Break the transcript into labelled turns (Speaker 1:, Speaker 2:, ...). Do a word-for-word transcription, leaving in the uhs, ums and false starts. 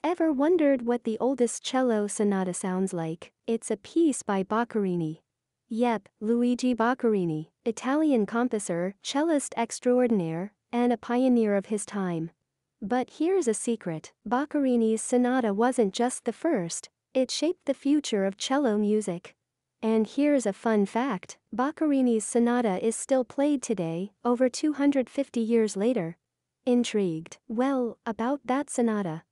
Speaker 1: Ever wondered what the oldest cello sonata sounds like? It's a piece by Boccherini. Yep, Luigi Boccherini, Italian composer, cellist extraordinaire, and a pioneer of his time. But here's a secret: Boccherini's sonata wasn't just the first, it shaped the future of cello music. And here's a fun fact: Boccherini's sonata is still played today, over two hundred fifty years later. Intrigued? Well, about that sonata,